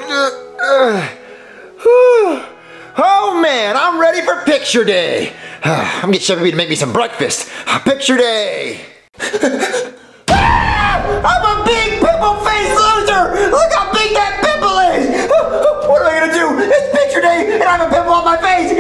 Oh man, I'm ready for picture day. I'm gonna get Chevy B to make me some breakfast. Picture day. I'm a big pimple-faced loser! Look how big that pimple is! What am I gonna do? It's picture day and I have a pimple on my face!